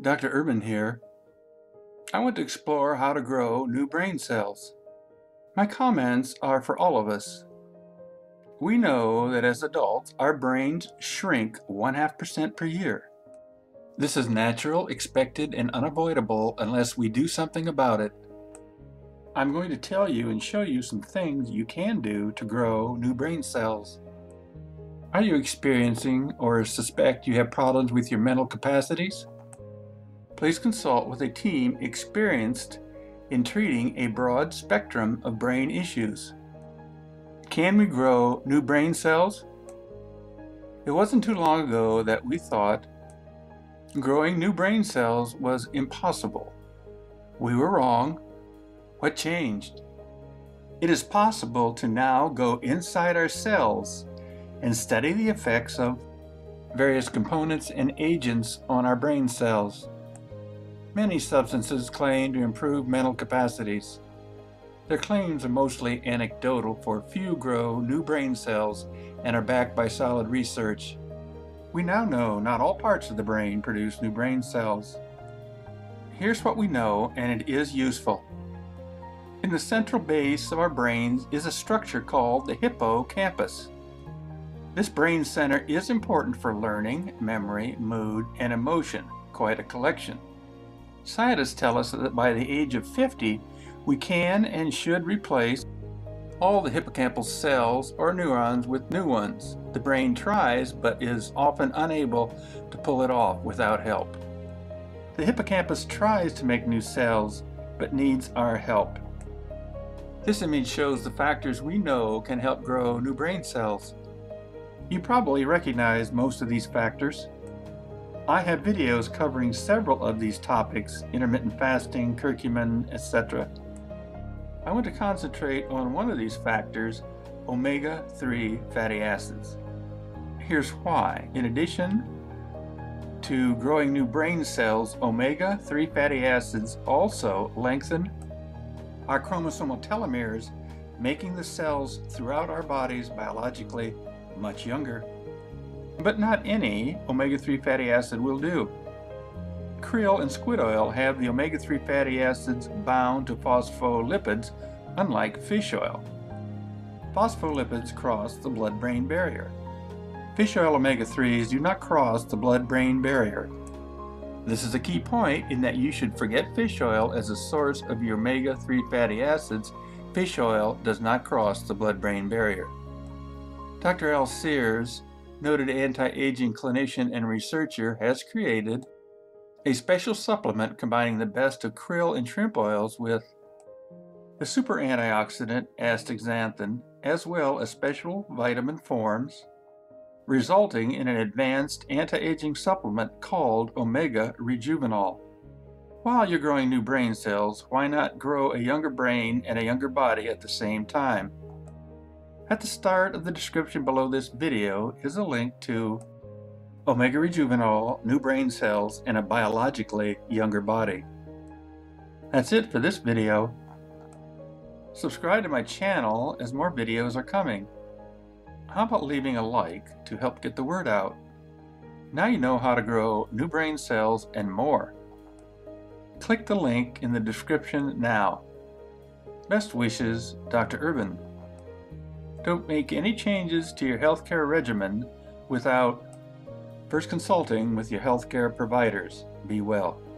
Dr. Urban here. I want to explore how to grow new brain cells. My comments are for all of us. We know that as adults, our brains shrink 0.5% per year. This is natural, expected, and unavoidable unless we do something about it. I'm going to tell you and show you some things you can do to grow new brain cells. Are you experiencing or suspect you have problems with your mental capacities? Please consult with a team experienced in treating a broad spectrum of brain issues. Can we grow new brain cells? It wasn't too long ago that we thought growing new brain cells was impossible. We were wrong. What changed? It is possible to now go inside our cells and study the effects of various components and agents on our brain cells. Many substances claim to improve mental capacities. Their claims are mostly anecdotal, for few grow new brain cells and are backed by solid research. We now know not all parts of the brain produce new brain cells. Here's what we know, and it is useful. In the central base of our brains is a structure called the hippocampus. This brain center is important for learning, memory, mood, and emotion, quite a collection. Scientists tell us that by the age of 50, we can and should replace all the hippocampal cells or neurons with new ones. The brain tries, but is often unable to pull it off without help. The hippocampus tries to make new cells, but needs our help. This image shows the factors we know can help grow new brain cells. You probably recognize most of these factors. I have videos covering several of these topics: intermittent fasting, curcumin, etc. I want to concentrate on one of these factors, omega-3 fatty acids. Here's why. In addition to growing new brain cells, omega-3 fatty acids also lengthen our chromosomal telomeres, making the cells throughout our bodies biologically much younger. But not any omega-3 fatty acid will do. Krill and squid oil have the omega-3 fatty acids bound to phospholipids, unlike fish oil. Phospholipids cross the blood-brain barrier. Fish oil omega-3s do not cross the blood-brain barrier. This is a key point in that you should forget fish oil as a source of your omega-3 fatty acids. Fish oil does not cross the blood-brain barrier. Dr. L. Sears, noted anti-aging clinician and researcher, has created a special supplement combining the best of krill and shrimp oils with the super antioxidant astaxanthin, as well as special vitamin forms, resulting in an advanced anti-aging supplement called Omega Rejuvenol. While you're growing new brain cells, why not grow a younger brain and a younger body at the same time? At the start of the description below this video is a link to Omega Rejuvenol, new brain cells, and a biologically younger body. That's it for this video. Subscribe to my channel as more videos are coming. How about leaving a like to help get the word out? Now you know how to grow new brain cells and more. Click the link in the description now. Best wishes, Dr. Urban. Don't make any changes to your healthcare regimen without first consulting with your healthcare providers. Be well.